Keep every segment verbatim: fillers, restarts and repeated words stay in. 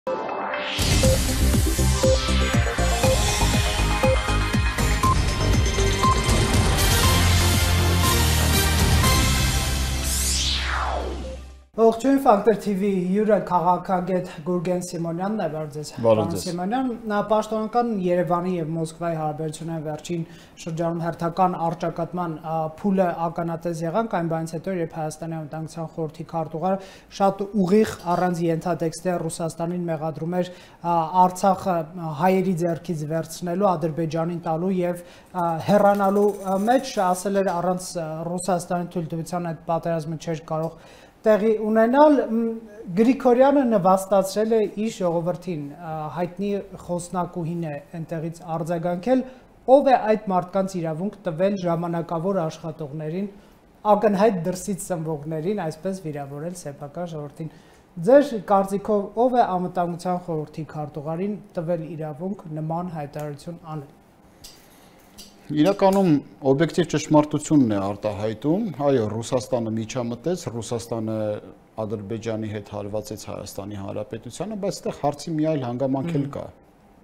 Ողջույն Factor T V հյուրը քաղաքագետ Գուրգեն Սիմոնյանն է, բարձր պարոն Սիմոնյան, նա պաշտոնական Երևանի եւ Մոսկվայի հարաբերությունների վերջին շրջանում հերթական առճակատման փուլը ականատես եղանք, այն բանից հետո երբ Հայաստանի անվտանգության խորհրդի քարտուղար շատ ուղիղ առանց ենթատեքստեր Ռուսաստանին մեղադրում էր Արցախը հայերի ձեռքից վերցնելու, Ադրբեջանին տալու եւ հեռանալու մեջ, ասել էր առանց Ռուսաստանի թույլտվության այդ պատերազմը չէր կարող տեղի ունենալ, Գրիգորյանը նվաստացրել է իր ժողովրդին, հայտնի խոսնակուհին է այնտեղից արձագանքել, ով է այդ մարդկանց իրավունք տվել ժամանակավոր աշխատողներին, ակնհայտ դրսից ծնվողներին, այսպես վիրավորել սեփական ժողովրդին։ Ձեր կարծիքով ով է անվտանգության խորհրդի քարտուղարին տվել իրավունք նման հայտարարություն անել։ Իրականում օբյեկտիվ ճշմարտությունն է արտահայտում, այո, Ռուսաստանը միջամտեց, Ռուսաստանը Ադրբեջանի հետ հարվածեց Հայաստանի Հանրապետությանը, բայց այստեղ հարցի մի այլ հանգամանք էլ կա։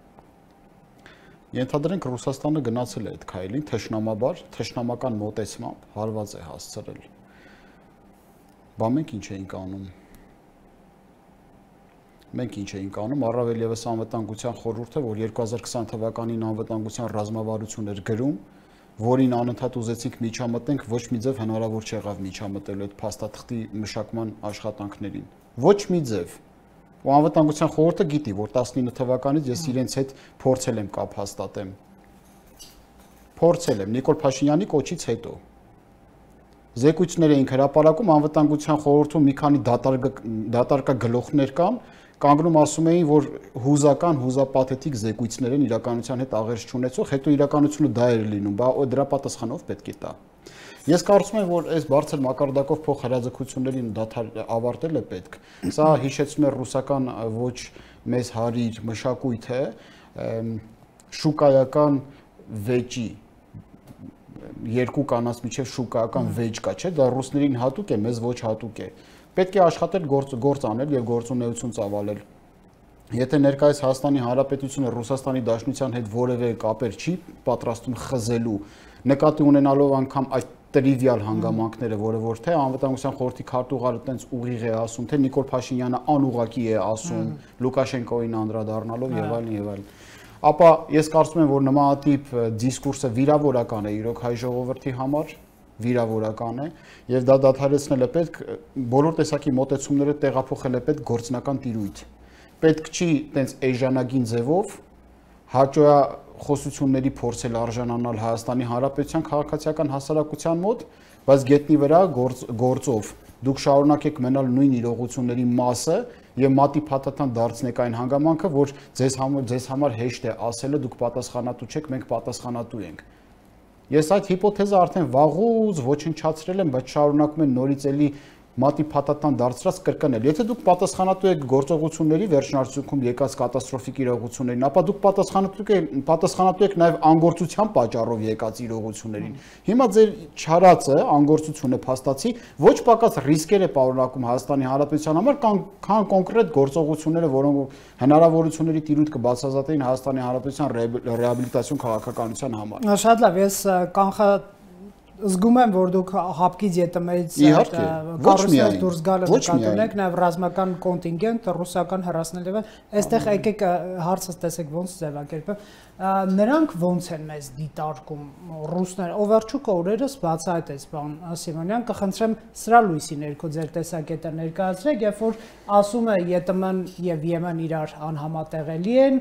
Ենթադրենք Ռուսաստանը գնացել է այդ քայլին թշնամաբար, թշնամական մոտեցմամբ հարված է հասցրել։ Բա մենք ինչ էինք անում։ Մենք ինչ էինք անում, առավել ևս անվտանգության խորհուրդը, որ երկու հազար քսան թվականին անվտանգության ռազմավարություն էր գրում, որին անընդհատ ուզեցինք միջամտենք, ոչ մի ձև հնարավոր չեղավ միջամտելու այդ փաստաթղթի մշակման աշխատանքներին։ Ոչ մի ձև։ Ու անվտանգության խորհուրդը գիտի, որ տասնինը թվականից ես իրենց հետ փորձել եմ կապ հաստատեմ։ Փորձել եմ Նիկոլ Փաշինյանի կոչից հետո։ Զեկույցներ էինք հրապարակում, անվտանգության խորհրդում մի քանի դատարկա գլուխներ կան, կանգնում ասում էին, որ հուզական, հուզապաթետիկ զեկույցներ են իրականության հետ աղերս չունեցող, հետո իրականությունը դա էր լինում, բա դրա պատասխանով պետք է տա։ Ես կարծում եմ, որ այս բարձր մակարդակով փոխհրաձգություններին ավարտել է պետք։ Սա հիշեցնում է ռուսական ոչ մեծ հարիր մշակույթ է, շուկայական վեճի երկու կանանց միջև շուկայական վեճ կա, չէ՞, դա ռուսներին հատուկ է, մեզ ոչ հատուկ է։ Պետք է աշխատել գործ գործ անել եւ գործունեություն ծավալել։ Եթե ներկայիս Հայաստանի Հանրապետությունը Ռուսաստանի Դաշնության հետ որևէ կապեր չի պատրաստում խզելու, նկատի ունենալով անգամ այդ տրիվիալ հանգամանքները, որը որ թե անվտանգության խորհրդի քարտուղարը տենց ուղիղ է ասում, թե Նիկոլ Փաշինյանը անուղղակի է ասում, Լուկաշենկոին անդրադառնալով եւ այլն եւ այլն։ Ապա ես կարծում եմ, որ նմանատիպ դիսկուրսը վիրավորական է իրոք հայ ժողովրդի համար, վիրավորական է, եւ դա դադարեցնել է պետք, բոլոր տեսակի մոտեցումները տեղափոխել է պետք գործնական տիրույթ։ Պետք չի տենց էժանագին ձևով հաճոյա խոսությունների փորձել արժանանալ Հայաստանի Հանրապետության քաղաքացիական հասարակության մոտ, բայց գետնի վրա գործ, գործով դուք շարունակեք մնալ նույն իրողությունների մասը եւ մատի փաթաթան դարձնեք այն հանգամանքը, որ ձեզ համար ձեզ համար հեշտ է ասելը, դուք պատասխանատու չեք, մենք պատասխանատու ենք։ Ես այդ հիպոթեզը արդեն վաղուց ոչնչացրել եմ, բայց շարունակում եմ նորից էլի մատի փաթաթան դարձրած կրկնել։ Եթե դուք պատասխանատու եք գործողությունների վերջնարդյունքում եկած կատաստրոֆիկ իրողություններին, ապա դուք պատասխանատու եք պատասխանատու եք նաև անգործության պատճառով եկած իրողություններին։ Հիմա ձեր չարածը, անգործությունը փաստացի ոչ պակաս ռիսկեր է պարունակում Հայաստանի Հանրապետության համար, քան կոնկրետ գործողությունները, որոնք հնարավորությունների տիրույթ կբացահայտեին Հայաստանի Հանրապետության ռեհաբիլիտացիոն քաղաքականության համար։ Շատ լավ, ես կանխա Զգում եմ, որ դուք հապկից ետմից կառուցել դուրս գալը նկատի ունեք, նաև ռազմական կոնտինգենտ, ռուսական հեռացնել եւ այստեղ եկեք հարցս տեսեք ոնց ձևակերպեմ։ Նրանք ոնց են մեզ դիտարկում ռուսները, ով վերջուկը օրերս բացահայտեց պարոն Սիմոնյան, կխնդրեմ սրա լույսի ներքո ձեր տեսակետը ներկայացրեք, երբ որ ասում է ԵՏՄ-ն եւ ԵՄ-ն իրար անհամատեղելի են,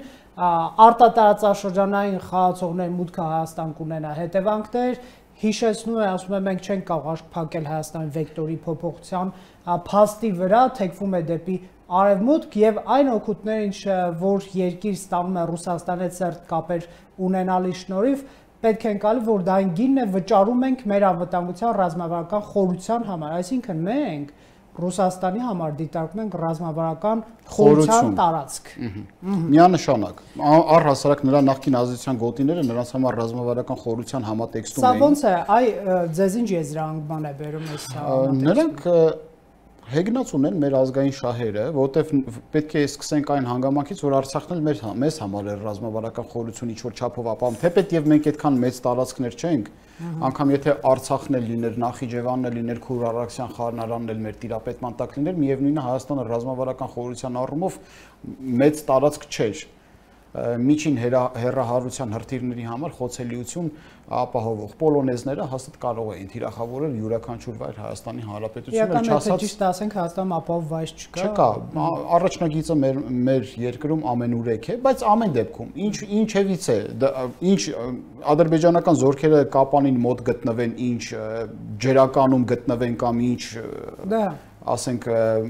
արտատարածաշրջանային խաղացողների մուտքը Հայաստան կունենա հետևանքներ, հիշեցնում է, ասում է, մենք չենք կարող փակել Հայաստանի վեկտորի փոփոխության փաստի վրա, թեքվում է դեպի արևմուտք եւ այն օգուտները, ինչ որ երկիր ստանում է Ռուսաստանի հետ սերտ կապեր ունենալի շնորհիվ, պետք է ընկալի, որ դա այն գինն է, վճարում ենք մեր անվտանգության ռազմավարական խորության համար, այսինքն մենք Ռուսաստանի համար դիտարկում ենք ռազմավարական խորության տարածք։ Միանշանակ, առհասարակ նրա նախկին ազդեցության գոտիները նրանց համար ռազմավարական խորության համատեքստում էին։ Սա ոնց է, այ ձեզ ինչ եզրահանգման է բերում այս համատեքստը։ Նրանք հեգնած ունեն մեր ազգային շահերը, որովհետև պետք է սկսենք այն հանգամանքից, որ Արցախն էլ մեր մեզ համար է ռազմավարական խորություն ինչ-որ չափով ապահովում, թեպետև մենք այդքան մեծ տարածքներ չենք, անգամ եթե Արցախն էլ լիներ, Նախիջևանն էլ լիներ, Քուր-Արաքսյան խառնարանն էլ մեր տիրապետման տակ լիներ, միևնույնն է Հայաստանը ռազմավարական խորության առումով մեծ տարածք չէր։ Միջին հեռահարության հրթիռների համար խոցելիություն ապահովող պոլոնեզները հաստատ կարող էին թիրախավորել յուրաքանչյուր վայր Հայաստանի Հանրապետությունը, չասած ճիշտ ասենք Հայաստանում ապահով վայր չկա։ Չկա, առաջնագիծը մեր մեր երկրում ամենուրեք է, բայց ամեն դեպքում ինչ ինչևից է, ինչ ադրբեջանական զորքերը Կապանին մոտ գտնվեն, ինչ ջերականում գտնվեն կամ ինչ ասենք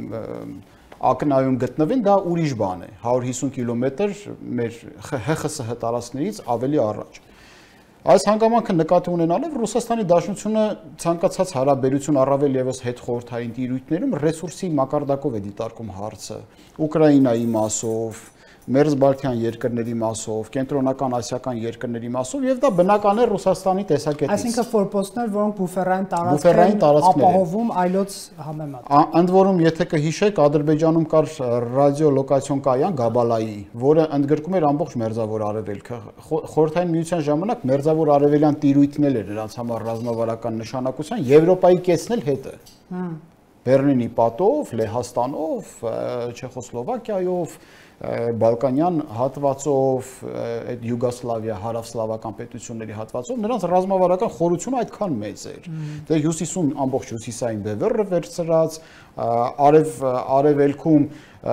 ակնայում գտնվեն, դա ուրիշ բան է, հարյուր հիսուն կիլոմետր մեր Հ Խ Ս Հ տարածքներից ավելի առաջ։ Այս հանգամանքը նկատի ունենալով Ռուսաստանի Դաշնությունը ցանկացած հարաբերություն առավել եւս հետխորհրդային տիրույթներում ռեսուրսի մակարդակով է դիտարկում հարցը, Ուկրաինայի մասով, Մերձբալթյան երկրների մասով, կենտրոնական ասիական երկրների մասով եւ դա բնական է Ռուսաստանի տեսակետից։ Այսինքն ֆորպոստներ, որոնք բուֆերային տարածքներ ապահովում այլոց համեմատ։ Ընդ որում, եթե կհիշեք, Ադրբեջանում կար ռադիոլոկացիոն կայան Գաբալայի, որը ընդգրկում էր ամբողջ Մերձավոր Արևելքը։ Խորհրդային միության ժամանակ Մերձավոր Արևելյան տիրույթն էր նրանց համար ռազմավարական նշանակության, Եվրոպայի կեսն էլ հետը։ Բեռլինի պատով, Լեհաստանով, Չեխոսլովակիայով, Բալկանյան հատվածով, այդ Յուգոսլավիա, հարավսլավական պետությունների հատվածով նրանց ռազմավարական խորությունը այդքան մեծ էր։ Դե հյուսիսում ամբողջ հյուսիսային բևեռը վերցրած, արև արևելքում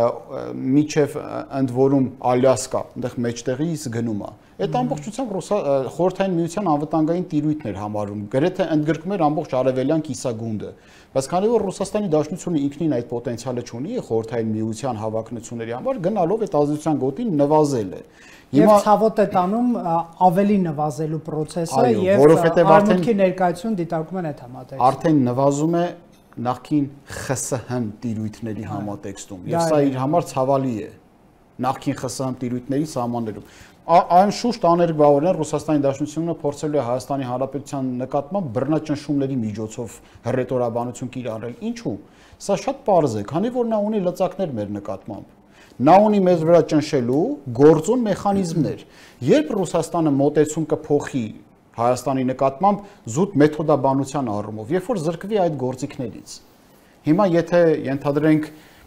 միջև ընդ որում Ալյասկա, այնտեղ մեջտեղից գնում է։ Այդ ամբողջությամբ խորհրդային միության անվտանգային տիրույթն էր համարում, գրեթե ընդգրկում էր ամբողջ արևելյան կիսագունդը։ Բայց քանի որ Ռուսաստանի Դաշնությունը ինքնին այդ պոտենցիալը չունի խորհրդային միության հավակնությունների համար, գնալով այդ ազդեցության գոտին նվազել է։ Եվ ցավոտ է տանում ավելի նվազելու process-ը եւ արմունքի ներկայություն դիտարկում են այդ համատեքստում։ Արդեն նվազում է նախքին Խ Ս Հ տիրույթների համատեքստում, եւ սա իր համար ցավալի է։ Նախքին Խ Ս Հ տիրույթների սահմաններում անշուշտ աներկբավորն է Ռուսաստանի Դաշնությունը փորձելու է Հայաստանի Հանրապետության նկատմամբ բռնաճնշումների միջոցով հռետորաբանություն կիրառել։ Ինչու՞։ Սա շատ պարզ է, քանի որ նա ունի լծակներ մեր նկատմամբ։ Նա ունի մեզ վրա ճնշելու գործուն մեխանիզմներ։ Երբ Ռուսաստանը մոտեցում կփոխի Հայաստանի նկատմամբ զուտ մեթոդաբանության առումով, երբ որ զրկվի այդ գործիքներից։ Հիմա եթե ենթադրենք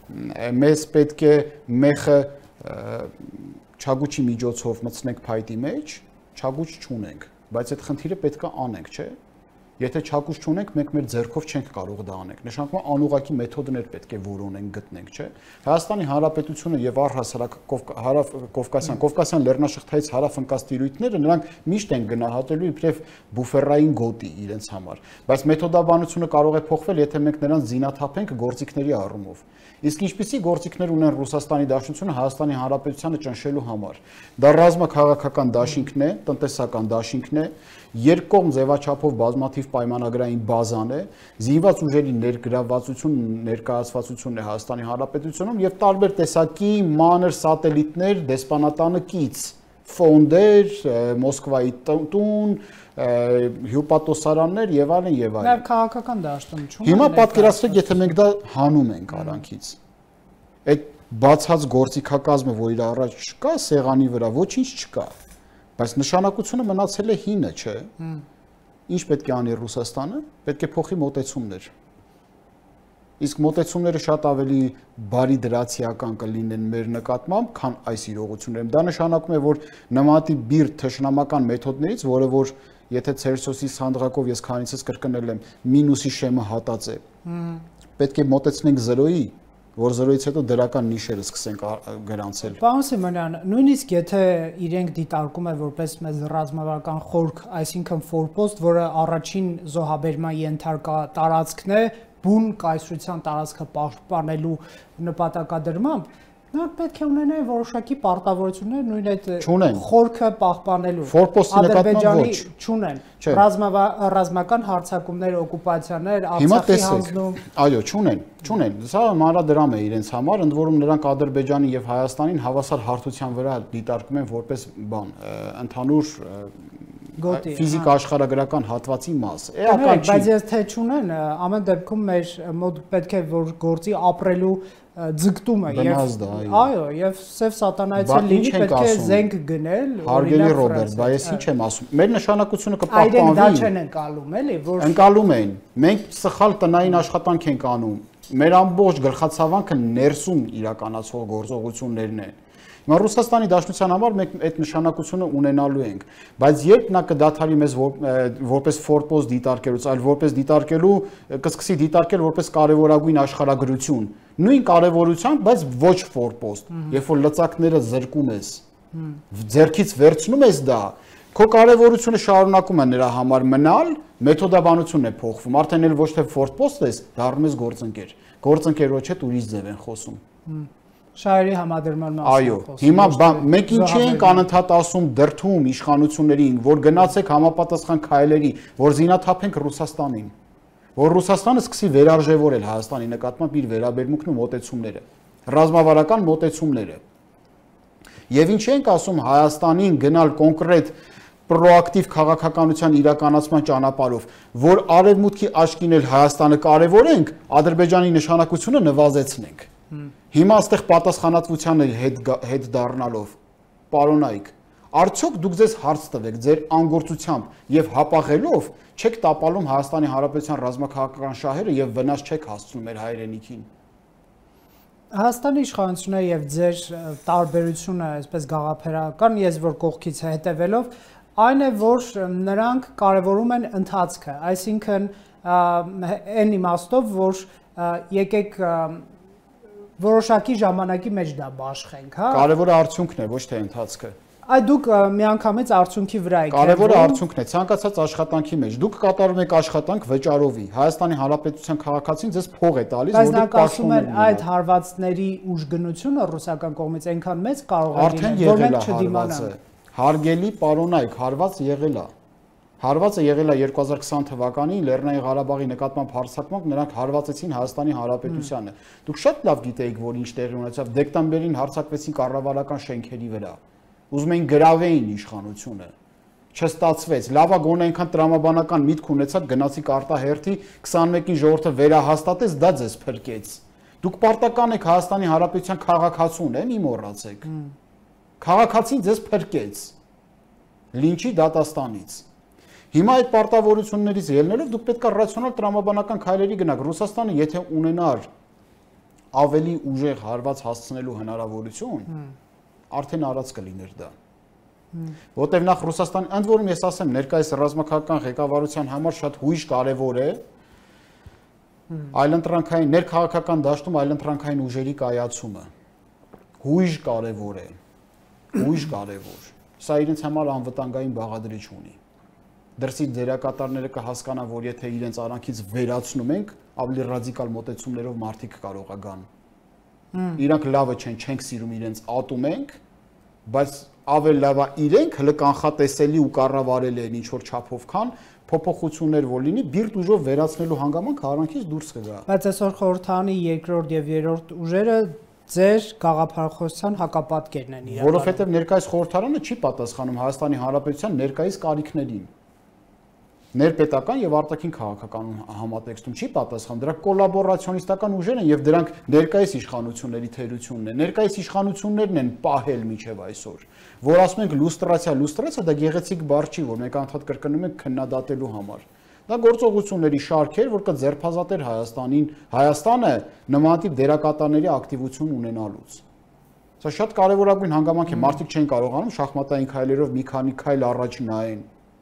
մեզ պետք է մեխը չագուչի միջոցով մտցնենք փայտի մեջ, չագուչ չունենք, բայց այդ խնդիրը պետք է անենք, չէ՞։ Եթե չագուչ չունենք, մենք մեր ձեռքով չենք կարող դա անենք։ Նշանակում է անուղղակի մեթոդներ պետք է որոնենք, գտնենք, չէ՞։ Հայաստանի Հանրապետությունը եւ առհասարակ հարավ Կովկասյան, Կովկասյան լեռնաշղթայից հարավ ընկած տիրույթները նրանք միշտ են գնահատելու իբրև բուֆերային գոտի իրենց համար, բայց մեթոդաբանությունը կարող է փոխվել, եթե մենք նրանց զինաթափենք գործիքների առումով։ Իսկ ինչպիսի գործիքներ ունեն Ռուսաստանի Դաշնությունը Հայաստանի Հանրապետությանը ճնշելու համար։ Դա ռազմաքաղաքական դաշինքն է, տնտեսական դաշինքն է, երկկողմ ձևաչափով բազմաթիվ պայմանագրային բազան է, զինված ուժերի ներգրավվածություն, ներկայացվածությունն է Հայաստանի Հանրապետությունում եւ տարբեր տեսակի մանր սատելիտներ, դեսպանատանը կից, ֆոնդեր, Մոսկվայի տուն, հյուպատոսարաններ եւ այլն եւ այլն։ Նաեւ քաղաքական դաշտում չունեն։ Հիմա պատկերացրեք, եթե մենք դա հանում ենք արանքից։ Այդ բացած գործիքակազմը, որ իր առաջ չկա, սեղանի վրա ոչինչ չկա։ Բայց նշանակությունը մնացել է հինը, չէ՞։ Ինչ պետք է անի Ռուսաստանը։ Պետք է փոխի մոտեցումներ։ Իսկ մոտեցումները շատ ավելի բարի դրացիական կլինեն մեր նկատմամբ, քան այս իրողությունները։ Դա նշանակում է, որ նմանատիպ բիրտ թշնամական մեթոդներից, որը որ եթե Ցելսիուսի սանդղակով ես քանիցս կրկնել եմ, մինուսի շեմը հատած է։ Պետք է մոտեցնենք զրոյի, որ զրոյից հետո դրական նիշերը սկսենք գրանցել։ Պարոն Սիմոնյան, նույնիսկ եթե իրենք դիտարկում են որպես մեծ ռազմավարական խորք, այսինքն ֆորպոստ, որը առաջին զոհաբերման ենթարկա տարածքն է, բուն կայսրության տարածքը պահպանելու նպատակադրմամբ, նրանք պետք է ունենան որոշակի պարտավորություններ նույն այդ խորքը պահպանելու։ Ֆորպոստի նկատմամբ ոչ չունեն։ Ռազմական հարձակումներ, օկուպացիաներ, Արցախի հանձնում։ Այո, չունեն, չունեն։ Սա մանրադրամ է իրենց համար, ընդ որում նրանք Ադրբեջանի եւ Հայաստանին հավասար հարթության վրա դիտարկում են որպես բան, ընդհանուր ֆիզիկ աշխարհագրական հատվածի մաս։ Էական չի։ Բայց ես թե չունեն, ամեն դեպքում մեր մոտ պետք է որ գործի ապրելու ձգտումը եւ այո, եւ սև սատանայից էլ լինի պետք է զենք գնել, հարգելի Ռոբերտ, բայց ես ինչ եմ ասում։ Մեր նշանակությունը կպահպանվի։ Այդեն դա չեն ընկալում, էլի, որ ընկալում են։ Մենք սխալ տնային աշխատանք ենք անում։ Մեր ամբողջ գլխացավանքը ներսում իրականացող գործողություններն են։ Հիմա Ռուսաստանի Դաշնության համար մենք այդ նշանակությունը ունենալու ենք, բայց երբ նա կդադարի մեզ որպես ֆորպոստ դիտարկելուց, այլ որպես դիտարկելու կսկսի դիտարկել որպես կարևորագույն աշխարհագրություն, նույն կարևորությամբ, բայց ոչ ֆորպոստ, երբ որ լծակները զրկում ես, ձեռքից վերցնում ես դա, քո կարևորությունը շարունակում է նրա համար մնալ, մեթոդաբանությունն է փոխվում, արդեն էլ ոչ թե ֆորպոստ ես, դառնում ես գործընկեր, գործընկերոջ հետ ուրիշ ձև են խոսում։ Շահերի համադրման մասին։ Այո, հիմա մենք ինչի ենք անընդհատ ասում դրթում իշխանություններին, որ գնացեք համապատասխան քայլերի, որ զինաթափենք Ռուսաստանին, որ Ռուսաստանը սկսի վերարժևորել Հայաստանի նկատմամբ իր վերաբերմունքն ու մոտեցումները, ռազմավարական մոտեցումները։ Եվ ինչի ենք ասում Հայաստանին գնալ կոնկրետ պրոակտիվ քաղաքականության իրականացման ճանապարհով, որ արևմուտքի աչքին էլ Հայաստանը կարևորենք, Ադրբեջանի նշանակությունը նվազեցնենք։ Հիմա այստեղ պատասխանատվության հետ հետ դառնալով, պարոնայք, արդյոք դուք ձեզ հարց տվեք ձեր անգործությամբ եւ հապաղելով չեք տապալում Հայաստանի Հանրապետության ռազմաքաղաքական շահերը եւ վնաս չեք հասցնում մեր հայրենիքին։ Հայաստանի իշխանությունը եւ ձեր տարբերությունը, այսպես գաղափարական, ես որ կողքից հետևելով, այն է, որ նրանք կարևորում են ընթացքը, այսինքն այն իմաստով, որ եկեք որոշակի ժամանակի մեջ դա բաշխենք, հա։ Կարևորը արդյունքն է, ոչ թե ընթացքը։ Այ դուք միանգամից արդյունքի վրա եք։ Կարևորը արդյունքն է, ցանկացած աշխատանքի մեջ։ Դուք կատարում եք աշխատանք վճարովի։ Հայաստանի Հանրապետության քաղաքացին ձեզ փող է տալիս, որ դուք պաշտում եք այդ հարվածների ուժգնությունը ռուսական կողմից այնքան մեծ կարող է լինել, որ մենք չդիմանանք։ Հարգելի պարոնայք, հարված եղել է։ Հարվածը եղել է երկու հազար քսան թվականին Լեռնային Ղարաբաղի նկատմամբ հարձակմամբ նրանք հարվածեցին Հայաստանի Հանրապետությանը։ Դուք շատ լավ գիտեիք, որ ինչ տեղի ունեցավ, դեկտեմբերին հարձակվեցին կառավարական շենքերի վրա։ Ուզում էին գրավեին իշխանությունը։ Չստացվեց։ Լավա գոնե այնքան տրամաբանական միտք ունեցաք, գնացիք արտահերթի քսանմեկին ժողովուրդը վերահաստատեց, դա ձեզ փրկեց։ Դուք պարտական եք Հայաստանի Հանրապետության քաղաքացուն, մի մոռացեք։ Քաղաքացին ձեզ փրկեց լինչի դատաստանից։ Հիմա այդ պարտավորություններից ելնելով դուք պետք է ռացիոնալ տրամաբանական քայլերի գնաք։ Ռուսաստանը եթե ունենար ավելի ուժեղ հարված հասցնելու հնարավորություն, արդեն արած կլիներ դա։ Որտեւ նախ Ռուսաստան, ընդ որում ես ասեմ, ներկայիս ռազմաքաղաքական ղեկավարության համար շատ հույժ կարևոր է այլընտրանքային ներքաղաքական դաշտում այլընտրանքային ուժերի կայացումը։ Հույժ կարևոր է։ Հույժ կարևոր։ Սա իրենց համար անվտանգային բաղադրիչ ունի։ Դրսի դերակատարները կհասկանան, որ եթե իրենց արանքից վերացնում ենք, ավելի ռադիկալ մոտեցումներով մարդիկ կարող է գան։ Իրանք լավը չեն, չենք սիրում իրենց, ատում ենք, բայց ավելի լավա իրենք հլը կանխատեսելի ու կառավարել են ինչ որ չափով քան փոփոխություններ որ լինի, բիրտ ուժով վերացնելու հանգամանք արանքից դուրս կգա։ Բայց այսօր խորհրդանի երկրորդ եւ երրորդ ուժերը ձեր գաղափարախոսության հակապատկերն են իրականում։ Որովհետեւ ներկայիս խորհրդարանը չի պատասխանում Հայաստանի Հանրապետության ներկայիս կարիքներին։ Ներպետական եւ արտաքին քաղաքական համատեքստում չի պատասխան, դրանք կոլաբորացիոնիստական ուժեր են եւ դրանք ներկայիս իշխանությունների թերությունն է։ Ներկայիս իշխանություններն են պահել միջև այսօր, որ ասում ենք լուստրացիա, լուստրացիա դա գեղեցիկ բառ չի, որ մենք անդադ կրկնում ենք քննադատելու համար։ Դա գործողությունների շարք էր, որ կձերբազատեր Հայաստանին, Հայաստանը նմանատիպ դերակատարների ակտիվություն ունենալուց։ Սա շատ կարևորագույն հանգամանք է, մարդիկ չեն կարողանում շախմատային քայլերով մի քանի քայլ առաջ նայեն։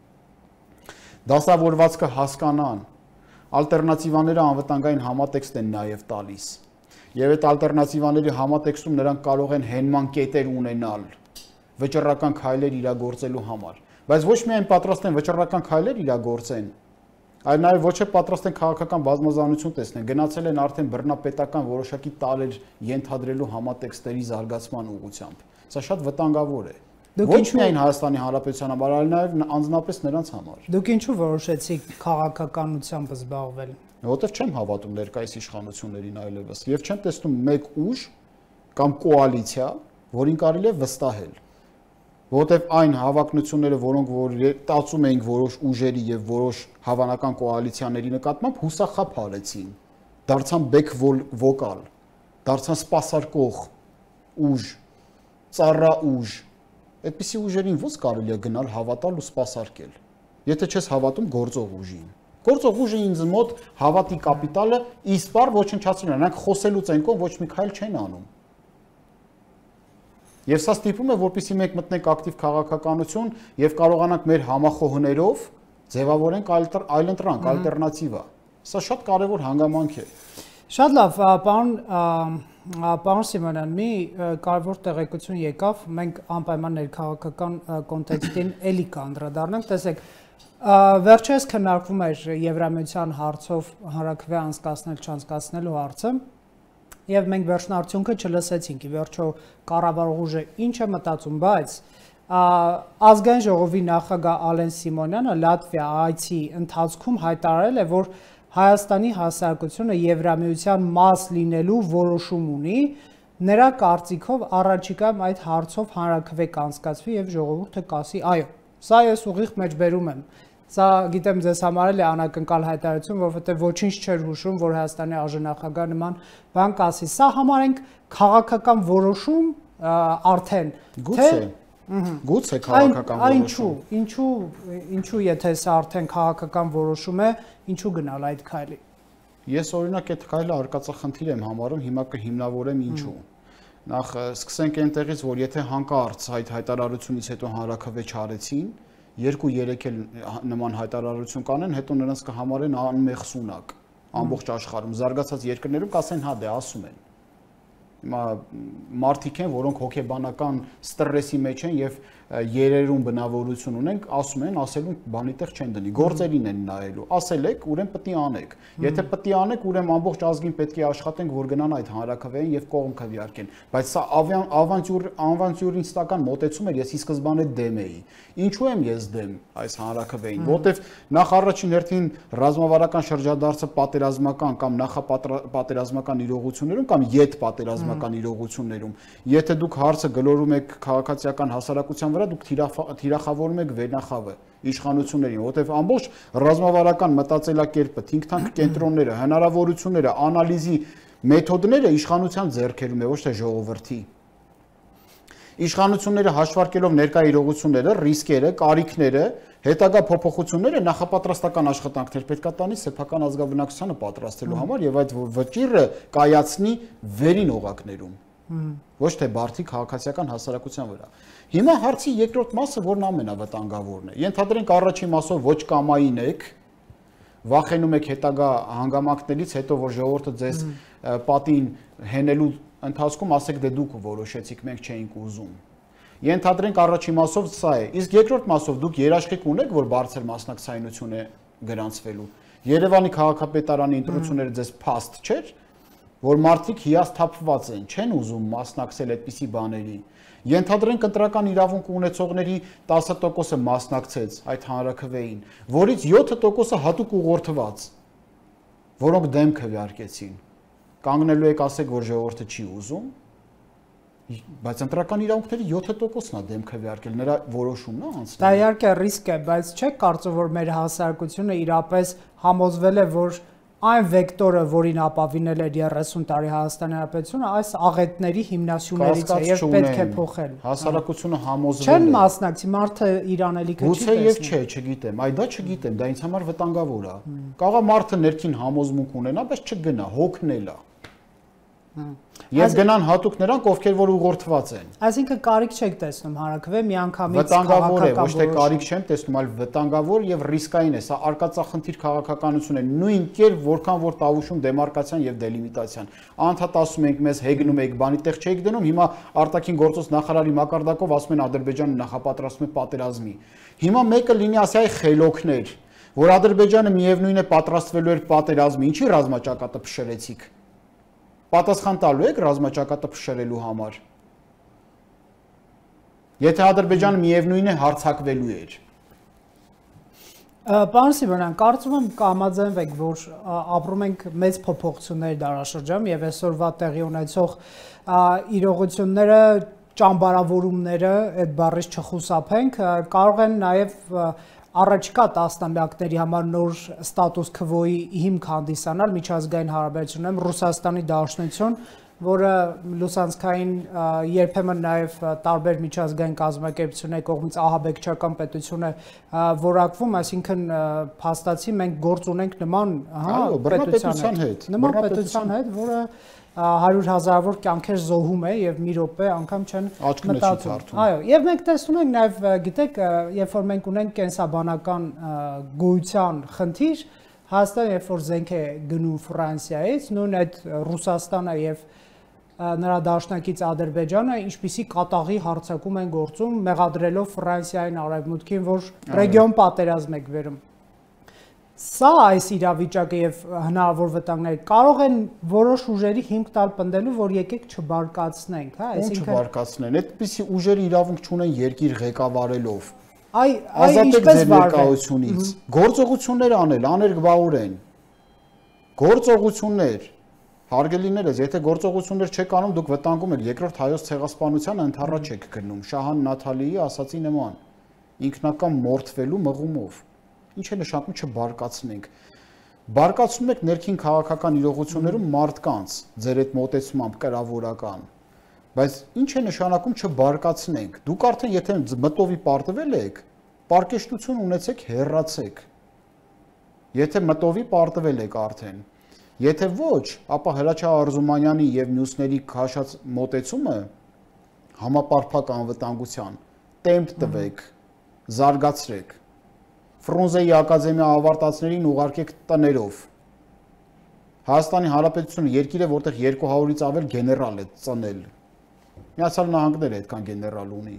Դասավորվածքը հասկանան, ալտերնատիվաները անվտանգային համատեքստ են նաև տալիս։ Եվ այդ ալտերնատիվաների համատեքստում նրանք կարող են հենման կետեր ունենալ վճռական քայլեր իրագործելու համար։ Բայց ոչ միայն պատրաստ են վճռական քայլեր իրագործեն, այլ նաև ոչ է պատրաստ են քաղաքական բազմազանություն տեսնեն, գնացել են արդեն բռնապետական որոշակի տարեր ենթադրելու համատեքստերի զարգացման ուղղությամբ։ Սա շատ վտանգավոր է։ Ոչ միայն Հայաստանի Հանրապետության համար, այլ նաև անձնապես նրանց համար։ Դուք ինչու որոշեցիք քաղաքականությամբ զբաղվել։ Որովհետև չեմ հավատում ներկայիս իշխանություններին այլևս եւ չեմ տեսնում մեկ ուժ կամ կոալիցիա, որին կարելի է վստահել, որովհետև այն հավակնությունները, որոնք որ տածում էինք որոշ ուժերի եւ որոշ հավանական կոալիցիաների նկատմամբ հուսախաբ արեցին, դարձան բեք վոկալ, դարձան սպասարկող ուժ, ծառա ուժ, այդպիսի ուժերին ո՞նց կարելի է գնալ հավատալ ու սպասարկել, եթե չես հավատում գործող ուժին։ Գործող ուժը ինձ մոտ հավատի կապիտալը իսպար ոչնչացնում է, նրանք խոսելուց են կողմ ոչ մի քայլ չեն անում։ Եվ սա ստիպում է, որպեսզի մենք մտնենք ակտիվ քաղաքականություն եւ կարողանանք մեր համախոհներով ձևավորենք այլընտրանք, ալտերնատիվա։ Սա շատ կարևոր հանգամանք է։ Շատ լավ, պարոն պարոն Սիմոնյան, մի կարևոր տեղեկություն եկավ, մենք անպայման ներքաղաքական կոնտեքստին էլի կանդրադառնանք, տեսեք, վերջերս քննարկվում էր Եվրամիության հարցով հանրաքվե անցկացնել չանցկացնելու հարցը, եւ մենք վերջնարդյունքը չլսեցինք, ի վերջո կառավարող ուժը ինչ է մտածում, բայց ազգային ժողովի նախագահ Ալեն Սիմոնյանը Լատվիա այցի ընթացքում հայտարարել է, որ Հայաստանի հասարակությունը Եվրամիության մաս լինելու որոշում ունի, նրա կարծիքով առաջիկայում այդ հարցով հանրաքվե կանցկացվի եւ ժողովուրդը կասի այո։ Սա ես ուղիղ մեջբերում եմ։ Սա գիտեմ ձեզ համար էլ է անակնկալ հայտարարություն, որովհետեւ ոչինչ չէր հուշում, որ Հայաստանի արժանախագահ նման բան կասի։ Սա համարենք քաղաքական որոշում արդեն, թե Գուցե քաղաքական որոշում։ Ինչու, ինչու եթե սա արդեն քաղաքական որոշում է, ինչու գնալ այդ քայլի։ Ես օրինակ այդ քայլը արկածախնդիր եմ համարում, հիմա կհիմնավորեմ ինչու։ Նախ սկսենք այնտեղից, որ եթե հանկարծ այդ հայտարարությունից հետո հանրաքվե չարեցին, երկու-երեք էլ նման հայտարարություն կանեն, հետո նրանց կհամարեն անմեղսունակ ամբողջ աշխարհում, զարգացած երկրներում կասեն հա դե ասում են։ Հիմա մարդիկ են, որոնք հոգեբանական ստրեսի մեջ են եւ երերուն բնավորություն ունեն, ասում են, ասելու բանի տեղ չեն դնի, գործերին են նայելու, ասել եք, ուրեմն պետք է անեք։ Եթե պետք է անեք, ուրեմն ամբողջ ազգին պետք է աշխատենք, որ գնան այդ հանրաքվեին եւ կողմ քվեարկեն։ Բայց սա ավանտյուր ավանտյուրիստական մոտեցում էր, ես ի սկզբանե դեմ էի։ Ինչու եմ ես դեմ այս հանրաքվեին, որտեվ նախ առաջին հերթին ռազմավարական շրջադարձը պատերազմական կամ նախապատերազմական իրողություններում կամ յետ պատերազմական իրողություններում, եթե դուք հարցը գլորում եք քաղաքացիական հասարակության վրա, դուք թիրախավորում եք վերնախավը իշխանություններին, որովհետև ամբողջ ռազմավարական մտածելակերպը, think tank կենտրոնները, հնարավորությունները, անալիզի մեթոդները իշխանության ձեռքերում է, ոչ թե ժողովրդի։ Իշխանությունները հաշվարկելով ներկա իրողությունները, ռիսկերը, կարիքները, հետագա փոփոխությունները նախապատրաստական աշխատանքներ պետք է տանի սեփական ազգաբնակչությանը պատրաստելու համար եւ այդ վճիռը կայացնի վերին օղակներում, ոչ թե բարդի քաղաքացիական հասարակության վրա։ Հիմա հարցի երկրորդ մասը, որն ամենավտանգավորն է։ Ենթադրենք առաջին մասով ոչ կամային եք, վախենում եք հետագա հանգամանքներից, հետո որ ժողովուրդը ձեզ պատին հենելու ընթացքում ասեք դե դուք որոշեցիք, մենք չէինք ուզում։ Ենթադրենք առաջին մասով սա է, իսկ երկրորդ մասով դուք երաշխիք ունեք, որ բարձր մասնակցայնություն է գրանցվելու։ Երևանի քաղաքապետարանի ընտրությունները ձեզ փաստ չէր, որ մարդիկ հիասթափված են, չեն ուզում մասնակցել այդպիսի բաների։ Ենթադրենք ընտրական իրավունք ունեցողների տասը տոկոսը մասնակցեց այդ հանրաքվեին, որից յոթ տոկոսը հատուկ ուղղորդված, որոնք դեմ քվեարկեցին։ Կանգնելու եք ասեք, որ ժողովուրդը չի ուզում, բայց ընտրական իրավունքների յոթ տոկոսն է դեմ քվեարկել, նրա որոշումն է անցնել։ Դա իհարկե ռիսկ է, բայց չեք կարծում, որ մեր հասարակությունը իրապես համոզվել է, որ այն վեկտորը, որին ապավինել էր երեսուն տարի Հայաստանի Հանրապետությունը, այս աղետների հիմնասյուներից է եւ պետք է փոխել։ Հասարակությունը համոզվել է։ Չեն մասնակցի, մարդը իր անելիքը չի տեսնում։ Գուցե եւ չէ, չգիտեմ, այ դա չգիտեմ, դա ինձ համար վտանգավոր է։ Կարող է մարդը ներքին համոզմունք ունենա, բայց չգնա, հոգնել է։ Եվ գնան հատուկ նրանք, ովքեր որ ուղղորդված են։ Այսինքն կարիք չեք տեսնում հանրաքվե միանգամից վտանգավոր է, ոչ թե կարիք չեմ տեսնում, այլ վտանգավոր եւ ռիսկային է։ Սա արկածախնդիր քաղաքականություն է, նույն կերպ, որքան որ տավուշում դեմարկացիան եւ դելիմիտացիան։ Անդադ ասում ենք մեզ հեգնում եք, բանի տեղ չեք դնում, հիմա արտաքին գործոց նախարարի մակարդակով ասում են Ադրբեջանը նախապատրաստում է պատերազմի։ Հիմա մեկը լինի ասի այ խելոքներ, որ Ադրբեջանը միևնույն է պատրաստվելու էր պատերազմի, ինչի ռազմաճակատը փշրեցիք։ Պատասխան տալու եք ռազմաճակատը փշրելու համար։ Եթե Ադրբեջանը միևնույն է հարձակվելու էր։ Պարոն Սիմոնյան, կարծում եմ կհամաձայնվեք, որ ապրում ենք մեծ փոփոխությունների դարաշրջանում եւ այսօրվա տեղի ունեցող իրողությունները ճամբարավորումները, այդ բառից չխուսափենք, կարող են նաև առաջիկա տասնամյակների համար նոր ստատուս քվոյի հիմք հանդիսանալ միջազգային հարաբերություններում Ռուսաստանի Դաշնություն, որը լուսանցքային երբեմն նաև տարբեր միջազգային կազմակերպությունների կողմից ահաբեկչական պետություն է որակվում, այսինքն փաստացի մենք գործ ունենք նման պետության հետ, նման պետության հետ, որը հարյուր հազարավոր կյանքեր զոհում է եւ մի րոպե անգամ չեն մտածում։ Այո, եւ մենք տեսնում ենք նաեւ, գիտեք, երբ որ մենք ունենք կենսաբանական գոյության խնդիր, հաստատ երբ որ զենք է գնում Ֆրանսիայից, նույն այդ Ռուսաստանը եւ նրա դաշնակից Ադրբեջանը ինչպիսի կատաղի հարձակում են գործում, մեղադրելով Ֆրանսիային արևմուտքին, որ ռեգիոն պատերազմ է բերում։ Սա այս իրավիճակը եւ հնարավոր վտանգները կարող են որոշ ուժերի հիմք տալ պնդելու, որ եկեք չբարկացնենք, հա, այսինքն չբարկացնեն, այդպիսի ուժերի իրավունք չունեն երկիր ղեկավարելով։ Այ այ ինչպես վարվեցությունից գործողություններ անել, աներկբաուրեն։ Գործողություններ հարգելիներս, եթե գործողություններ չեք անում, դուք վտանգում եք երկրորդ հայոց ցեղասպանությանը ընդառաջ եք գնում Շահան Նաթալիի ասացի նման, ինքնական մորթվելու մղումով։ Ինչ է նշանակում չբարկացնենք։ Բարկացնում եք ներքին քաղաքական իրողություններում մարդկանց, ձեր այդ մոտեցումամբ կրավորական։ Բայց ինչ է նշանակում չբարկացնենք։ Դուք արդեն եթե մտովի պարտվել եք, պարկեշտություն ունեցեք, հեռացեք։ Եթե մտովի պարտվել եք արդեն, եթե ոչ, ապա Հրաչյա Արզումանյանի եւ մյուսների քաշած մոտեցումը համապարփակ անվտանգության տեմպ տվեք, զարգացրեք։ Ֆրունզեի ակադեմիա ավարտածներին ուղարկեք տներով։ Հայաստանի Հանրապետությունը երկիր է, որտեղ երկու հարյուրից ավել գեներալ է ծնել։ Միացյալ Նահանգները այդքան գեներալ ունի։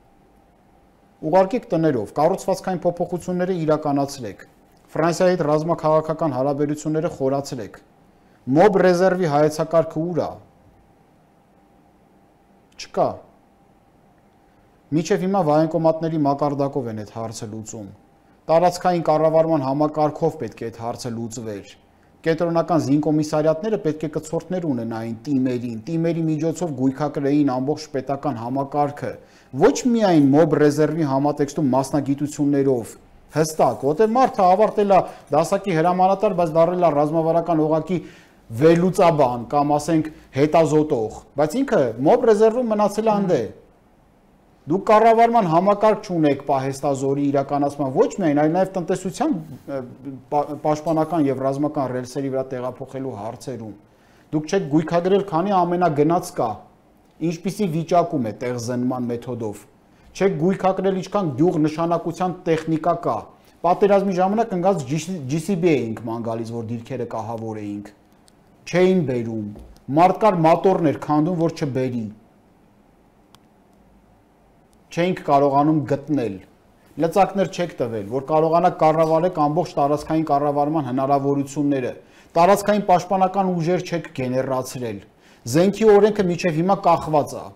Ուղարկեք տներով, կառուցվածքային փոփոխությունները իրականացրեք։ Ֆրանսիայի հետ ռազմաքաղաքական հարաբերությունները խորացրեք։ Մոբ ռեզերվի հայեցակարգը ուր է։ Չկա։ Մինչև հիմա վայնկոմատների մակարդակով են այդ հարցը լուծում։ Տարածքային կառավարման համակարգով պետք է այդ հարցը լուծվեր։ Կենտրոնական զինկոմիսարիատները պետք է կցորդներ ունենային տիմերին, տիմերի միջոցով գույքակրեին ամբողջ պետական համակարգը, ոչ միայն մոբ ռեզերվի համատեքստում մասնագիտություններով, հստակ, որտեղ մարդը ավարտել է դասակի հրամանատար, բայց դառել է ռազմավարական օղակի վերլուծաբան կամ ասենք հետազոտող, բայց ինքը մոբ ռեզերվում մնացել է անդե։ Դուք կառավարման համակարգ չունեք պահեստազորի իրականացման ոչ միայն, այլ նաև տնտեսության պաշտպանական եւ ռազմական ռելսերի վրա տեղափոխելու հարցերում։ Դուք չեք գույքագրել, քանի ամենագնաց կա, ինչպիսի վիճակում է տեղզնման մեթոդով։ Չեք գույքագրել, ինչքան գյուղ նշանակության տեխնիկա կա։ Պատերազմի ժամանակ ընկած ջի սի բի էինք ման գալիս, որ դիրքերը կահավորեինք։ Չէին բերում։ Մարդկար մատորներ քանդում, որ չբերի։ Չենք կարողանում գտնել, լծակներ չեք տվել, որ կարողանաք կառավարեք ամբողջ տարածքային կառավարման հնարավորությունները, տարածքային պաշտպանական ուժեր չեք գեներացրել, զենքի օրենքը մինչև հիմա կախված է։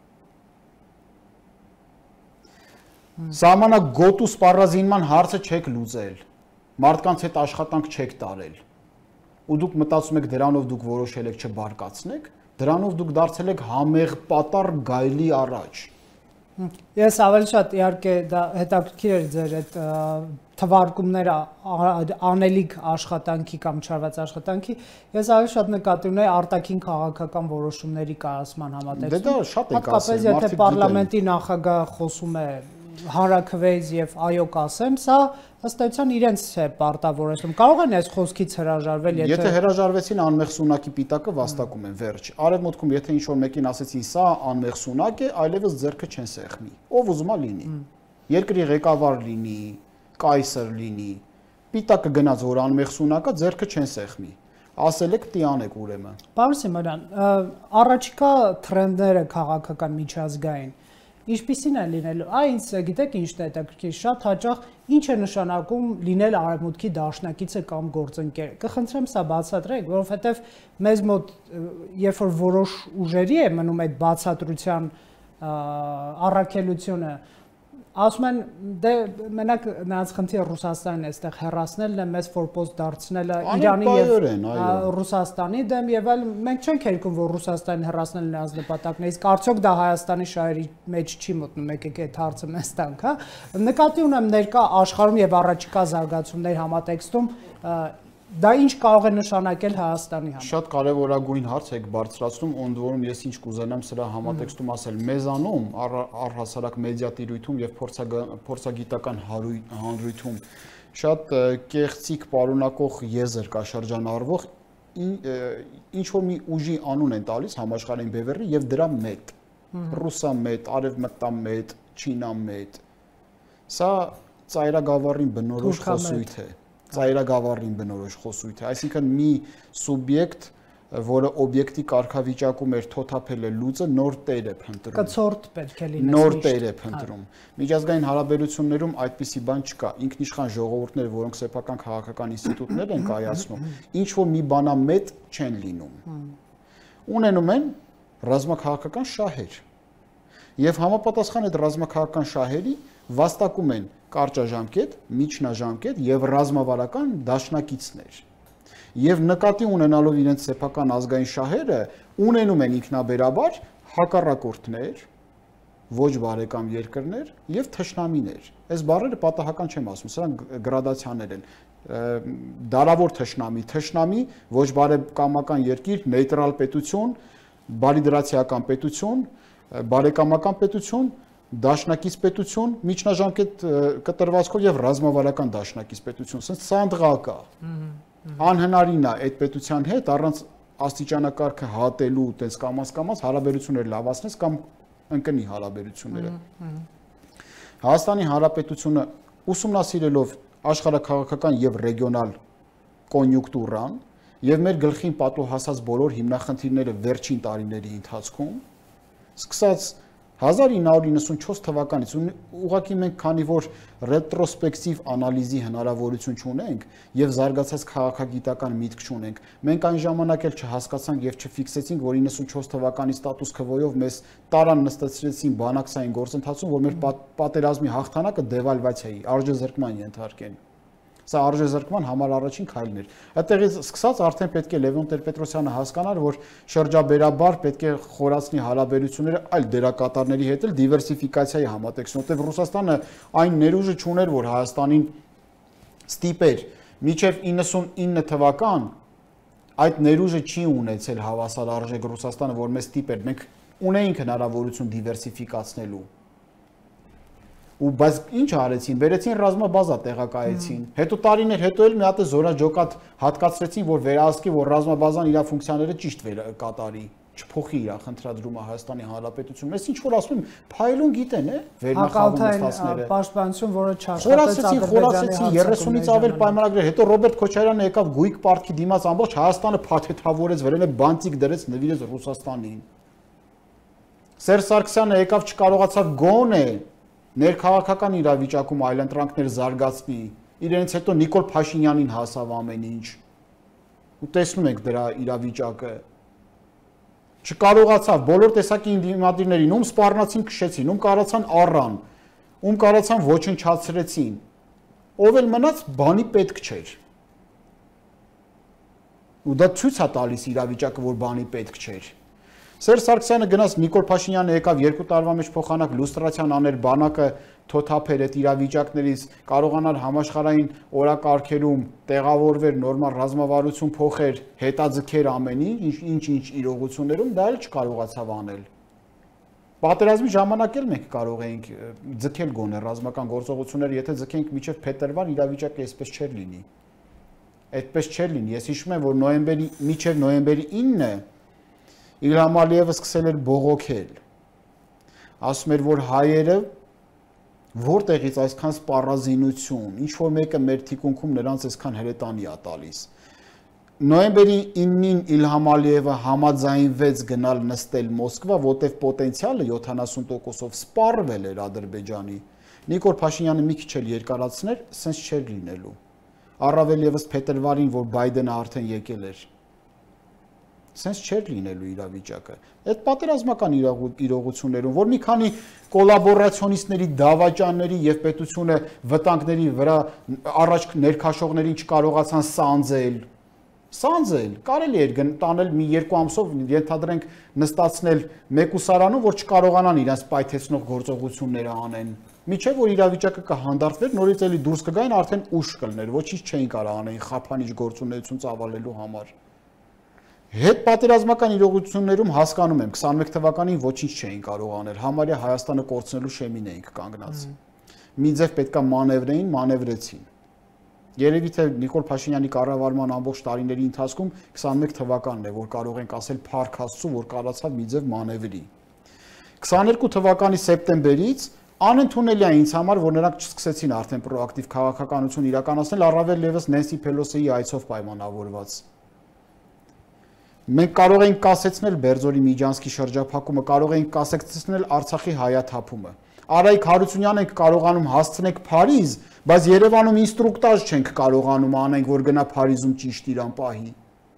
Սահմանագոտու սպառազինման հարցը չեք լուծել, մարդկանց հետ աշխատանք չեք տարել, ու դուք մտածում եք դրանով դուք որոշել եք չբարկացնեք, դրանով դուք դարձել եք համեղ պատառ գայլի առաջ։ Ես ավելի շատ իհարկե դա հետաքրքիր էր ձեր այդ թվարկումները անելիք աշխատանքի կամ չարված աշխատանքի, ես ավելի շատ նկատի ունեի արտաքին քաղաքական որոշումների կայացման համատեքստում։ Դե դա շատ եք ասել, հատկապես եթե պարլամենտի նախագահ խոսում է հանրաքվեից եւ այո կասեմ, սա ըստ էության իրենց է պարտավորեցնում։ Կարող են այս խոսքից հրաժարվել, եթե Եթե հրաժարվեցին անմեղ սունակի պիտակը վաստակում են, վերջ։ Արևմուտքում եթե ինչ-որ մեկին ասեցին, սա անմեղ սունակ է, այլևս ձեռքը չեն սեղմի։ Ով ուզում է լինի։ Երկրի ղեկավար լինի, կայսր լինի։ Պիտակը գնաց, որ անմեղ սունակա, ձեռքը չեն սեղմի։ Ասել եք պիտի անեք ուրեմն։ Պարոն Սիմոնյան, առաջիկա թրենդները քաղաքական միջազգային ինչպիսին է լինելու։ Այ ինձ գիտեք ինչն է հետաքրքիր, շատ հաճախ ինչ է նշանակում լինել արևմուտքի դաշնակիցը կամ գործընկերը։ Կխնդրեմ սա բացատրեք, որովհետև մեզ մոտ երբ որ որոշ ուժերի է մնում այդ բացատրության առաքելությունը, ասում են դե մենակ նրանց խնդիրը Ռուսաստանն է այստեղ հեռացնելն է, մեծ ֆորպոստ դարձնելը Իրանի եւ Ռուսաստանի դեմ եւ այլ մենք չենք երգում որ Ռուսաստանին հեռացնելն է az նպատակն է, իսկ արդյոք դա Հայաստանի շահերի մեջ չի մտնում, եկեք այդ հարցը մեզ տանք, հա։ Նկատի ունեմ ներկա աշխարհում եւ առաջիկա զարգացումների համատեքստում դա ինչ կարող է նշանակել Հայաստանի համար։ Շատ կարևորագույն հարց եք բարձրացնում, ընդ որում ես ինչ կուզենամ սրա համատեքստում ասել, մեզանում առհասարակ մեդիա տիրույթում եւ փորձագիտական հանրույթում շատ կեղծիք պարունակող եզր կա շրջանառվող, ինչ որ մի ուժի անուն են տալիս համաշխարհային բևեռի եւ դրա մետ, ռուսամետ, արևմտամետ, չինամետ։ Սա ծայրագավառին բնորոշ խոսույթ է։ Ծայրագավառին բնորոշ խոսույթ է, այսինքն մի սուբյեկտ, որը օբյեկտի կարգավիճակում էր թոթափել է լուծը, նոր տեր է փնտրում։ Կցորդ պետք է լինի։ Նոր տեր է փնտրում։ Միջազգային հարաբերություններում այդպիսի բան չկա։ Ինքնիշխան ժողովուրդներ, որոնք սեփական քաղաքական ինստիտուտներ են կայացնում, ինչ որ մի բանամետ չեն լինում։ Ունենում են ռազմաքաղաքական շահեր։ Եվ համապատասխան այդ ռազմաքաղաքական շահերի վաստակում են կարճաժամկետ, միջնաժամկետ եւ ռազմավարական դաշնակիցներ։ Եվ նկատի ունենալով իրենց սեփական ազգային շահերը, ունենում են ինքնաբերաբար հակառակորդներ, ոչ բարեկամ երկրներ եւ թշնամիներ։ Այս բառերը պատահական չեմ ասում, սրանք գրադացիաներ են։ Դարավոր թշնամի, թշնամի, ոչ բարեկամական երկիր, նեյտրալ պետություն, բարիդրացիական պետություն, բարեկամական պետություն, դաշնակից պետություն, միջնաժամկետ կտրվածքով եւ ռազմավարական դաշնակից պետություն, ասես սանդղա կա։ Անհնարին է այդ պետության հետ առանց աստիճանակարգը հատելու, տես կամաց-կամաց հարաբերություններ լավացնես կամ ընկնի հարաբերությունները։ Հայաստանի Հանրապետությունը ուսումնասիրելով աշխարհաքաղաքական եւ ռեգիոնալ կոնյունկտուրան եւ մեր գլխին պատոհասած բոլոր հիմնախնդիրները վերջին տարիների ընթացքում, սկսած հազար ինը հարյուր իննսունչորս թվականից ուղղակի մենք քանի որ ռետրոսպեկտիվ անալիզի հնարավորություն չունենք եւ զարգացած քաղաքագիտական միտք չունենք, մենք այն ժամանակ էլ չհասկացանք եւ չֆիքսեցինք, որ իննսունչորս թվականի ստատուս քվոյով մեզ տարան նստեցրեցին բանակցային գործընթացում, որ մեր պատերազմի հաղթանակը դեվալվացիայի, արժեզրկման ենթարկեն։ Սա արժեզրկման համար առաջին քայլն էր։ Այդտեղից սկսած արդեն պետք է Լևոն Տեր-Պետրոսյանը հասկանար, որ շրջաբերաբար պետք է խորացնի հարաբերությունները այլ դերակատարների հետ էլ դիվերսիֆիկացիայի համատեքստում, որտեղ Ռուսաստանը այն ներուժը չուներ, որ Հայաստանին ստիպեր։ Մինչև իննսունինը թվական այդ ներուժը չի ունեցել հավասար արժեք Ռուսաստանը, որ մեզ ստիպեր։ Մենք ունեինք հնարավորություն դիվերսիֆիկացնելու։ Ու բայց ինչ արեցին, վերեցին ռազմաբազա տեղակայեցին։ Հետո տարիներ հետո էլ մի հատ զորաջոկատ հատկացրեցին, որ վերահսկի, որ ռազմաբազան իր ֆունկցիաները ճիշտ կատարի, չփոխի իր խնդրադրումը Հայաստանի Հանրապետությունում։ Ես ինչ որ ասում եմ, փայլուն գիտեն, է, վերնախավում նստածները։ Պաշտպանություն, որը չաշխատեց Ադրբեջանի երեսունից ավել պայմանագրեր, հետո Ռոբերտ Քոչարյանը եկավ գույք պարտքի դիմաց ամբողջ Հայաստանը փաթեթավորեց, վերել է բանտիկ դրեց, նվիրեց Ռուսաստանին։ Սերժ Սարգսյանը եկավ չկարողացավ գոնե ներքաղաքական իրավիճակում այլընտրանքներ զարգացնի, իրենից հետո Նիկոլ Փաշինյանին հասավ ամեն ինչ։ Ու տեսնում եք դրա իրավիճակը։ Չկարողացավ բոլոր տեսակի դիմադիրներին, ում սպառնացին, քշեցին, ում կարացան առան, ում կարացան ոչնչացրեցին։ Ով էլ մնաց, բանի պետք չէր։ Ու դա ցույց է տալիս իրավիճակը, որ բանի պետք չէր։ Սերժ Սարգսյանը գնաց Նիկոլ Փաշինյանը եկավ երկու տարվա մեջ փոխանակ լուստրացիան աներ բանակը թոթափեր այդ իրավիճակներից կարողանար համաշխարհային օրակարգերում տեղավորվեր նորմալ ռազմավարություն փոխեր հետաձգեր ամեն ինչ ինչ ինչ իրողություններում դա էլ չկարողացավ անել պատերազմի ժամանակ էլ մենք կարող էինք ձգել գոնե ռազմական գործողությունները եթե ձգենք միջև փետրվար իրավիճակը այսպես չէր լինի այդպես չէր լինի ես հիշում եմ որ նոյեմբերի միջև նոյեմբերի ինը Իլհամ Ալիևը սկսել էր բողոքել, ասում էր, որ հայերը որտեղից այսքան սպառազինություն, ինչ-որ մեկը մեր թիկունքում նրանց այսքան հրետանի է տալիս։ Նոյեմբերի ինին Իլհամ Ալիևը համաձայնվեց գնալ նստել Մոսկվա, որտեղ պոտենցիալը յոթանասուն տոկոսով սպառվել էր Ադրբեջանի։ Նիկոլ Փաշինյանը մի քիչ էլ երկարացներ, սենց չէր լինելու։ Առավել ևս փետրվարին, որ Բայդենը արդեն եկել էր։ Սենց չէր լինելու իրավիճակը։ Այդ պատերազմական իրողություններում, որ մի քանի կոլաբորացիոնիստների, դավաճանների եւ պետությունը վտանգների վրա առաջ ներքաշողներին չկարողացան սանձել, սանձել, կարելի էր տանել մի երկու ամսով ենթադրենք նստացնել մեկուսարանում, որ չկարողանան իրենց պայթեցնող գործողությունները անեն։ Միջև որ իրավիճակը կհանդարտվեր, նորից էլի դուրս կգային, արդեն ուշ կլներ, ոչինչ չէին կարող անել խափանիչ գործունեություն ծավալելու համար։ Հետ պատերազմական իրողություններում հասկանում եմ, քսանմեկ թվականին ոչինչ չէին կարող անել, համարյա Հայաստանը կորցնելու շեմին էինք կանգնած։ Մի ձև պետքա մանևրեին, մանևրեցին։ Երևի թե Նիկոլ Փաշինյանի կառավարման ամբողջ տարիների ընթացքում քսանմեկ թվականն է, որ կարող ենք ասել փառք Աստծո, որ կարողացավ մի ձև մանևրի։ քսաներկու թվականի սեպտեմբերից անընդունելի է ինձ համար, որ նրանք չսկսեցին արդեն պրոակտիվ քաղաքականություն իրականացնել, առավել ևս Նենսի Փելոսիի այցով պայմանավորված։ Մենք կարող ենք կասեցնել Բերձորի Միջանցքի շրջափակումը, կարող ենք կասեցնել Արցախի հայաթափումը։ Արայիկ Հարությունյան ենք կարողանում հասցնենք Փարիզ, բայց Երևանում ինստրուկտաժ չենք կարողանում անենք, որ գնա Փարիզում ճիշտ իրան պահի։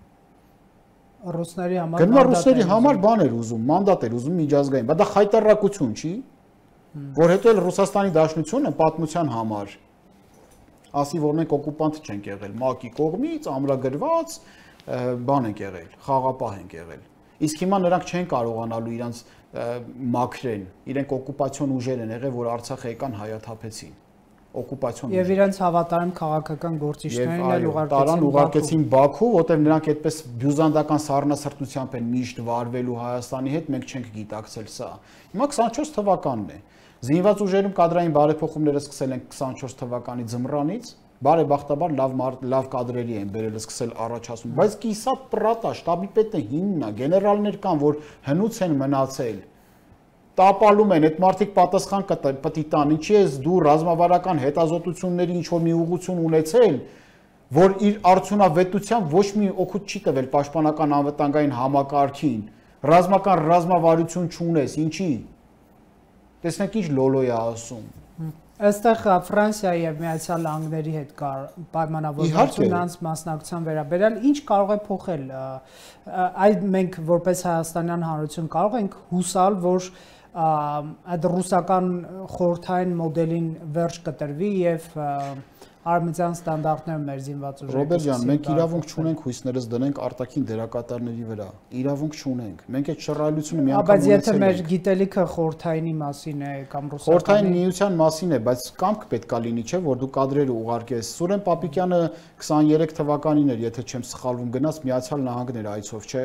Ռուսների համար գնա ռուսների համար բան էր ուզում, մանդատ էր ուզում միջազգային, բայց դա խայտարակություն չի, որ հետո էլ Ռուսաստանի Դաշնությունը պատմության համար ասի, որ մենք օկուպանտ չենք եղել, ՄԱԿ-ի կողմից ամրագրված բան ենք եղել, խաղապահ ենք եղել։ Իսկ հիմա նրանք չեն կարողանալու իրանց մաքրեն, իրենք օկուպացիոն ուժեր են եղել, որ Արցախ եկան հայաթափեցին։ Օկուպացիոն Եվ իրենց հավատարիմ քաղաքական գործիչներին էլ ուղարկեցին ուղարկեցին Բաքու, որտեղ նրանք այդպես բյուզանդական սառնասրտությամբ են միշտ վարվելու Հայաստանի հետ, մենք չենք գիտակցել սա։ Հիմա քսանչորս թվականն է։ Զինված ուժերում կադրային բարեփոխումները սկսել են քսանչորս թվականի ձմռանից, բարեբախտաբար լավ լավ կադրերի են բերել սկսել առաջացում, բայց կիսատ պրատա շտաբի պետը հիմնն է, գեներալներ կան, որ հնուց են մնացել։ Տապալում են, այդ մարդիկ պատասխան պետք տան, ինչի ես դու ռազմավարական հետազոտությունների ինչ որ մի ուղղություն ունեցել, որ իր արդյունավետությամբ ոչ մի օգուտ չի տվել պաշտպանական անվտանգային համակարգին, ռազմական ռազմավարություն չունես, ինչի։ Տեսնեք ինչ լոլո է ասում։ Այստեղ Ֆրանսիայի եւ Միացյալ Նահանգների հետ կար պայմանավորվածություն անց մասնակցության վերաբերյալ ինչ կարող է փոխել այդ մենք որպես հայաստանյան հանրություն կարող ենք հուսալ որ այդ ռուսական խորհրդային մոդելին վերջ կտրվի եւ արմենիան ստանդարտներով մեր զինված ուժերը։ Ռոբերտ ջան, մենք իրավունք չունենք հույսներս դնենք արտաքին դերակատարների վրա։ Իրավունք չունենք։ Մենք այդ շռայլությունը մի անգամ ունեցել ենք։ Բայց եթե մեր գիտելիքը խորհրդայինի մասին է կամ ռուսական խորհրդային միության մասին է, բայց կամք պետքա լինի, չէ՞, որ դու կադրերը ուղարկես։ Սուրեն Պապիկյանը քսաներեք թվականին էր, եթե չեմ սխալվում, գնաց Միացյալ Նահանգներ այցով, չէ՞։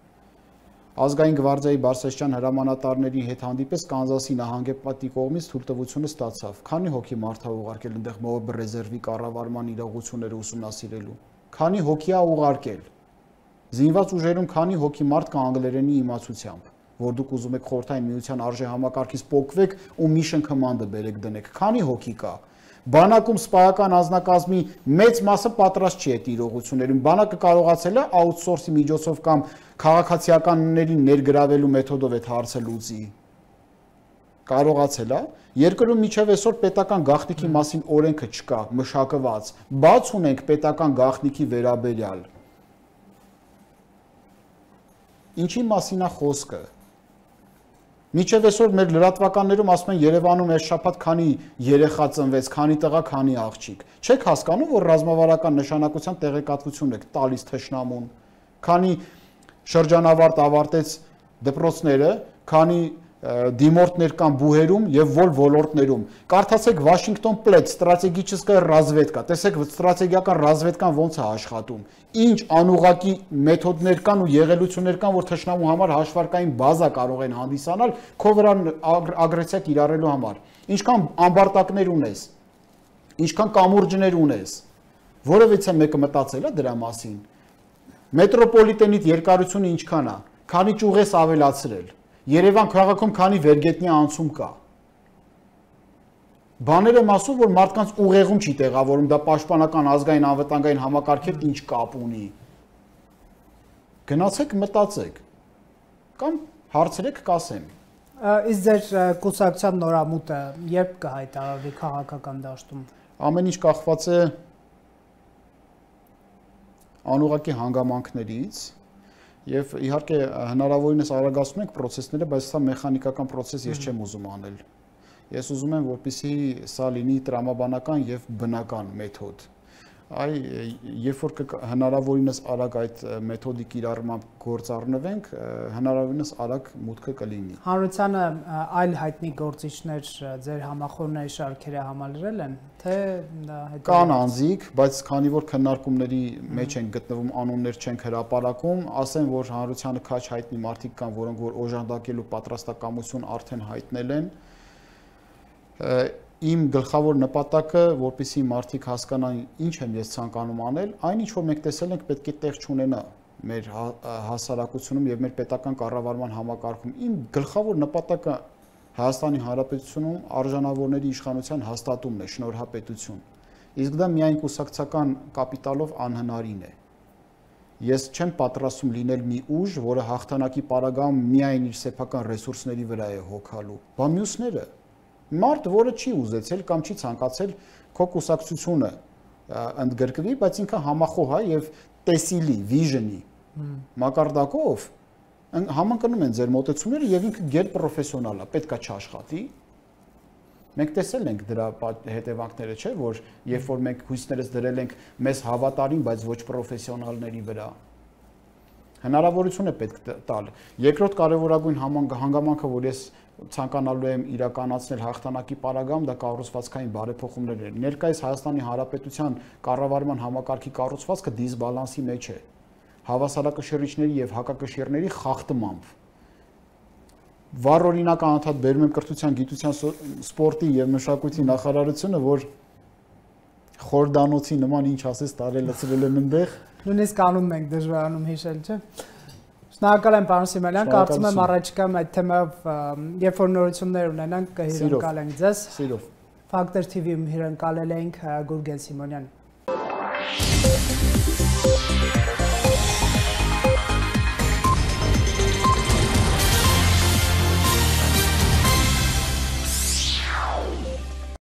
Ազգային գվարդիայի Բարսեղյան հրամանատարների հետ հանդիպես Կանզասի նահանգապետի կողմից թույլտվությունը ստացավ։ Քանի հոգի մարդ է ուղարկել այնտեղ մոբ ռեզերվի կառավարման իրողությունները ուսումնասիրելու։ Քանի հոգի է ուղարկել։ Զինված ուժերում քանի հոգի մարդ կա անգլերենի իմացությամբ, որ դուք ուզում եք խորհրդային միության արժե համակարգից պոկվեք ու Mission Command-ը բերեք դնեք։ Քանի հոգի կա։ Բանակում սպայական անձնակազմի մեծ մասը պատրաստ չի այդ իրողություններում։ Բանակը կարողացել է outsource-ի միջոցով կամ քաղաքացիականներին ներգրավելու մեթոդով այդ հարցը լուծի։ Կարողացել է։ Երկրում միջև այսօր պետական գաղտնիքի մասին օրենքը չկա, մշակված։ Բաց ունենք պետական գաղտնիքի վերաբերյալ։ Ինչի մասին է խոսքը։ Միջև այսօր մեր լրատվականներում ասում են Երևանում այս շաբաթ քանի երեխա ծնվեց, քանի տղա, քանի աղջիկ։ Չեք հասկանում, որ ռազմավարական նշանակության տեղեկատվություն եք տալիս թշնամուն։ Քանի շրջանավարտ ավարտեց դպրոցները, քանի դիմորդներ կան բուհերում եւ որ ոլորտներում։ Կարդացեք Washington Plate, ստրատեգիչеская разведка, տեսեք ստրատեգիական ռազմետկան ոնց է աշխատում։ Ինչ անուղակի մեթոդներ կան ու եղելություններ կան, որ թշնամու համար հաշվարկային բազա կարող են հանդիսանալ քո վրա ագրեսիա կիրառելու համար։ Ինչքան ամբարտակներ ունես, ինչքան կամուրջներ ունես, որևիցե մեկը մտածել է դրա մասին։ Մետրոպոլիտենիտ երկարությունը ինչքան է, քանի ճյուղ ես ավելացրել։ Երևան քաղաքում քանի վերգետնյա անցում կա։ Բաներ եմ ասում, որ մարդկանց ուղեղում չի տեղավորում, դա պաշտպանական ազգային անվտանգային համակարգեր ինչ կապ ունի։ Գնացեք մտածեք։ Կամ հարցրեք կասեմ։ Իսկ ձեր կուսակցության նորամուտը երբ կհայտարարվի քաղաքական դաշտում։ Ամեն ինչ կախված է անուղղակի հանգամանքներից։ Եվ իհարկե հնարավորինս արագացնում ենք process-ները, բայց սա մեխանիկական process ես չեմ ուզում անել։ Ես ուզում եմ, որպեսզի սա լինի տրամաբանական եւ բնական մեթոդ։ Այ երբ որ հնարավորինս արագ այդ մեթոդի կիրառմամբ գործ առնվենք, հնարավորինս արագ մուտքը կլինի։ Հանրությանը այլ հայտնի գործիչներ ձեր համախոհների շարքերը համալրել են, թե կան անձիկ, բայց քանի որ քննարկումների մեջ են գտնվում, անուններ չենք հրապարակում, ասեմ, որ հանրությանը քաչ հայտնի մարդիկ կան, որոնք որ օժանդակելու պատրաստակամություն արդեն հայտնել են։ Իմ գլխավոր նպատակը, որպեսզի մարդիկ հասկանան ինչ եմ ես ցանկանում անել, այն ինչ որ մենք տեսել ենք պետք է տեղ չունենա մեր հասարակությունում եւ մեր պետական կառավարման համակարգում։ Իմ գլխավոր նպատակը Հայաստանի Հանրապետությունում արժանավորների իշխանության հաստատումն է, շնորհապետություն։ Իսկ դա միայն կուսակցական կապիտալով անհնարին է։ Ես չեմ պատրաստում լինել մի ուժ, որը հաղթանակի պարագայում միայն իր սեփական ռեսուրսների վրա է հոգալու։ Բա մյուսները Մարդ, որը չի ուզեցել կամ չի ցանկացել քո կուսակցությունը ընդգրկվի, բայց ինքը համախոհ է եւ տեսիլի, վիժնի մակարդակով համընկնում են ձեր մոտեցումները եւ ինքը գերպրոֆեսիոնալ է, պետքա չաշխատի։ Մենք տեսել ենք դրա հետևանքները, չէ՞, որ երբ որ մենք հույսներս դրել ենք մեզ հավատարիմ, բայց ոչ պրոֆեսիոնալների վրա, հնարավորություն է պետք տալ։ Երկրորդ կարևորագույն հանգամանքը, որ ես ցանկանալու եմ իրականացնել հաղթանակի պարագայում, դա կառուցվածքային բարեփոխումներն են։ Ներկայիս Հայաստանի Հանրապետության կառավարման համակարգի կառուցվածքը դիսբալանսի մեջ է, հավասարակշռիչների եւ հակակշիռների խախտմամբ։ Վառ օրինակ անընդհատ բերում եմ կրթության, գիտության, սպորտի եւ մշակույթի նախարարությունը, որ խորդանոցի նման ինչ ասես տարելացրել են այնտեղ։ Նույնիսկ անում ենք դժվարանում հիշել, չէ՞։ Շնորհակալ եմ, պարոն Սիմոնյան, կարծում եմ առաջիկայում այդ թեմայով երբ որ նորություններ ունենանք կհյուրընկալենք ձեզ։ Սիրով։ Factor T V-ում հյուրընկալել էինք Գուրգեն Սիմոնյանին։